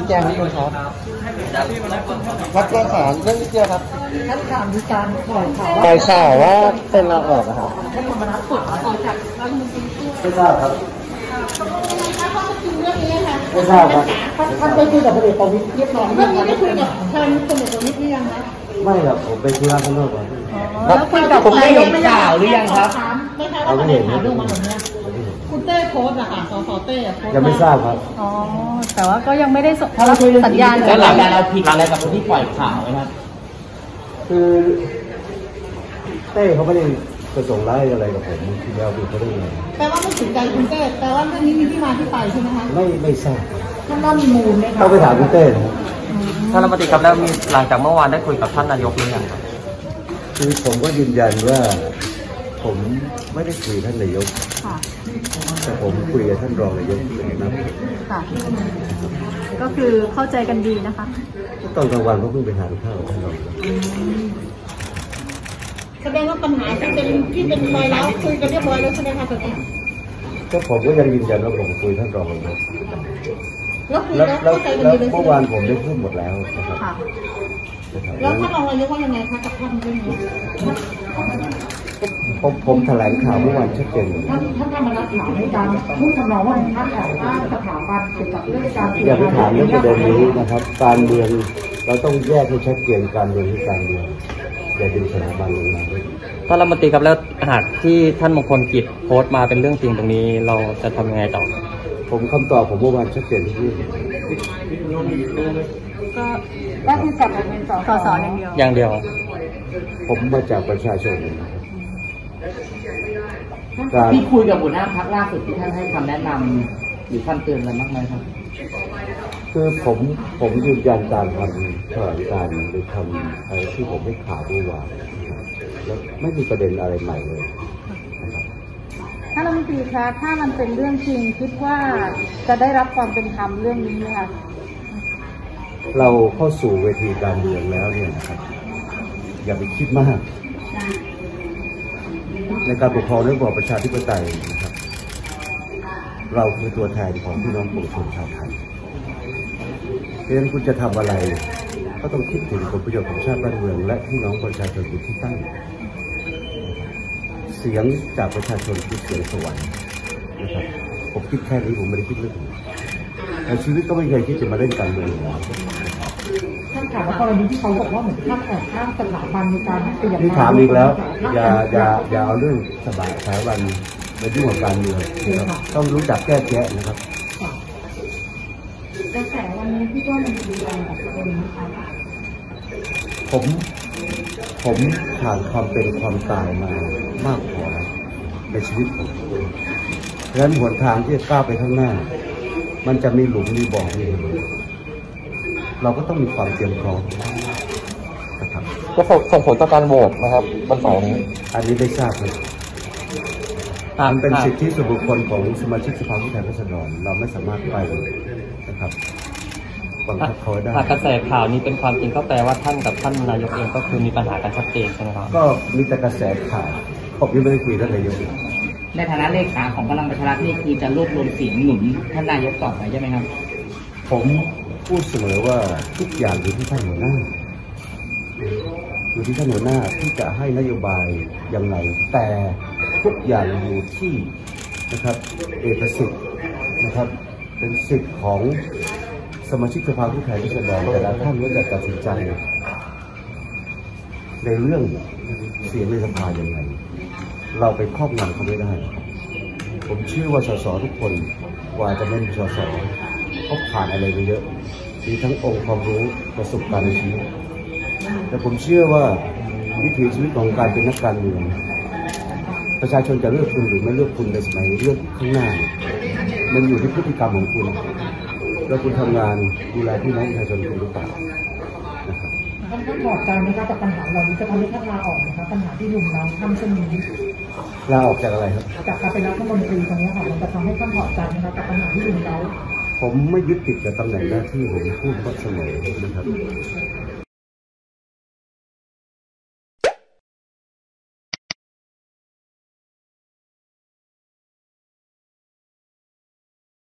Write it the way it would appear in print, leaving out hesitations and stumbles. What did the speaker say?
ชี้แจงนิดนึงครับวัดแก้ข่าวเรื่องนิดเดียวครับท่านข่าวมีการปล่อยข่าวว่าเป็นลาออกนะครับท่านธรรมนัสปลดออกจากรัฐมนตรีไม่ทราบครับข้อจริงเรื่องนี้ค่ะไม่ทราบครับท่านไปคุยกับพลเอกประวิตรเรียบร้อยเรื่องนี้ได้คุยกับท่านพลเอกประวิตรหรือยังคะไม่ครับผมไปธุระข้างนอกก่อนแล้วคุยกับผมได้เห็นข่าวหรือยังครับไม่ใช่ว่าประเด็นข่าวเรื่องมาแบบนี้คุณเต้โพสต์อะค่ะสสเต้โพสต์ยังไม่ทราบครับอ๋อแต่ว่าก็ยังไม่ได้สัญญาณแล้วหลังการเอาผิดอะไรกับคนที่ปล่อยข่าวไหมครับคือเต้เขาไม่ได้ประสงค์ร้ายอะไรกับผมที่แล้วคือเขาได้ไงแปลว่าไม่ถึงใจคุณเต้แปลว่าเรื่องนี้มีที่มาที่ไปใช่ไหมคะไม่ทราบท่านว่ามีมูลไหมคะต้องไปถามคุณเต้ท่านรัฐมนตรีครับแล้วมีหลังจากเมื่อวานได้คุยกับท่านนายกหรือยังครับคือผมก็ยืนยันว่าผมไม่ได้คุยท่านนายกแต่ผมคุยกับท่านรองนายกนะครับก็คือเข้าใจกันดีนะคะตอนกลางวันก็เพิ่งไปทานข้าวท่านรองแสดงว่าปัญหาที่เป็นรอยร้าวคุยกันเรียบร้อยแล้วใช่ไหมคะตอนนี้ก็ผมก็ยังยืนยันว่าผมคุยท่านรองนายกแล้วเมื่อวานผมได้พูดหมดแล้วนะครับแล้วท่านรองนายกว่ายังไงคะกับท่านเรื่องนี้ผมแถลงข่าวเมื่อวานชัดเจนท่านธรรมนัสถามในการพูดทำนองว่าท่านแอบอ้างสถาบันเกี่ยวกับเรื่องการอย่าไปถามเรื่องประเด็นนี้นะครับการเมืองเราต้องแยกให้ชัดเจนการเมืองที่การเมืองอย่าดึงสถาบันลงมาด้วยท่านรัฐมนตรีครับแล้วหากที่ท่านมงคลกิจโพสต์มาเป็นเรื่องจริงตรงนี้เราจะทำยังไงต่อผมคำตอบผมเมื่อวานชัดเจนที่ก็คือจับเป็นสสอย่างเดียวผมมาจากประชาชนที่คุยกับหัวหน้าพรรคล่าสุดที่ท่านให้คำแนะนำหรือคำเตือนอะไรบ้างไหมครับคือผมยืนยันการทำแถลงการหรือทำอะไรที่ผมให้ข่าวเมื่อวานแล้วไม่มีประเด็นอะไรใหม่เลยท่านรัฐมนตรีคะถ้ามันเป็นเรื่องจริงคิดว่าจะได้รับความเป็นธรรมเรื่องนี้ไหมคะเราเข้าสู่เวทีการเมืองแล้วเนี่ยนะครับอย่าไปคิดมากในการปกครองและระบอบประชาธิปไตยนะครับเราคือตัวแทนของพี่น้องปวงชนชาวไทยเพราะฉะนั้นคุณจะทำอะไรก็ต้องคิดถึงผลประโยชน์ของชาติบ้านเมืองและพี่น้องประชาชนอยู่ที่ตั้งเสียงจากประชาชนคือเสียงสวรรค์นะครับผมคิดแค่นี้ผมไม่ได้คิดเรื่องอื่นในชีวิตก็ไม่เคยคิดจะมาเล่นการเมืองท่านถามว่ากรณีที่เขาบอกว่าเหมือนท่านแอบอ้างสถาบันในการเปลี่ยนนี่ถามอีกแล้วอย่าเอาเรื่องสถาบันมายุ่งกับการเมืองนะครับต้องรู้จักแก้แยะนะครับกระแสวันนี้ที่ว่ามันดีอะไรกับตัวนี้คะผมผ่านความเป็นความตายมามากพอในชีวิตผมเพราะฉะนั้นหนทางที่จะก้าวไปข้างหน้ามันจะมีหลุมมีบ่อมีเราก็ต้องมีความเตรียมพร้อมนะครับจะส่งผลต่อการโหวตนะครับวันเสาร์นี้อันนี้ไม่ทราบเลยมันเป็นสิทธิส่วนบุคคลของสมาชิกสภาผู้แทนราษฎรเราไม่สามารถไปนะครับบังคับเขาได้กระแสข่าวนี้เป็นความจริงก็แปลว่าท่านกับท่านนายกเองก็คือมีปัญหากันชัดเจนใช่ไหมครับก็มีแต่กระแสข่าวผมยังไม่ได้คุยกับนายกในฐานะเลขาของพลังประชารัฐนี่คือจะรวบรวมเสียงหนุนท่านนายกต่อไปใช่ไหมครับผมพูดเสมอว่าทุกอย่างอยู่ที่ท่านหัวหน้าอยู่ที่ท่านหัวหน้าที่จะให้นโยบายอย่างไรแต่ทุกอย่างอยู่ที่นะครับเอกสิทธิ์นะครับเป็นสิทธิ์ของสมาชิกสภาผู้แทนราษฎรแต่ละท่านว่าจะตัดสินใจในเรื่องเสียงในสภาอย่างไรเราไปครอบงำเขาไม่ได้ผมเชื่อว่าสสทุกคนกว่าจะเป็นสสเขาผ่านอะไรไปเยอะมีทั้งองค์ความรู้ประสบการณ์ในชีวิตแต่ผมเชื่อว่าวิถีชีวิตของการเป็นนักการเมืองประชาชนจะเลือกคุณหรือไม่เลือกคุณในสมัยเลือกข้างหน้ามันอยู่ที่พฤติกรรมของคุณแล้วคุณทำงานดูแลพี่น้องประชาชนคุณหรือเปล่านะครับท่านถอดใจไหมครับกับปัญหาเรานี้จะทำให้ท่านลาออกนะครับปัญหาที่ลุมเราทำเช่นนี้ลาออกจากอะไรครับจากการเป็นรัฐมนตรีตรงนี้ค่ะมันจะทำให้ท่านถอดใจนะครับกับปัญหาที่ลุมเราผมไม่ยึดติดกับตำแหน่งหน้าที่ผมพูดว่าเสมอนะครับ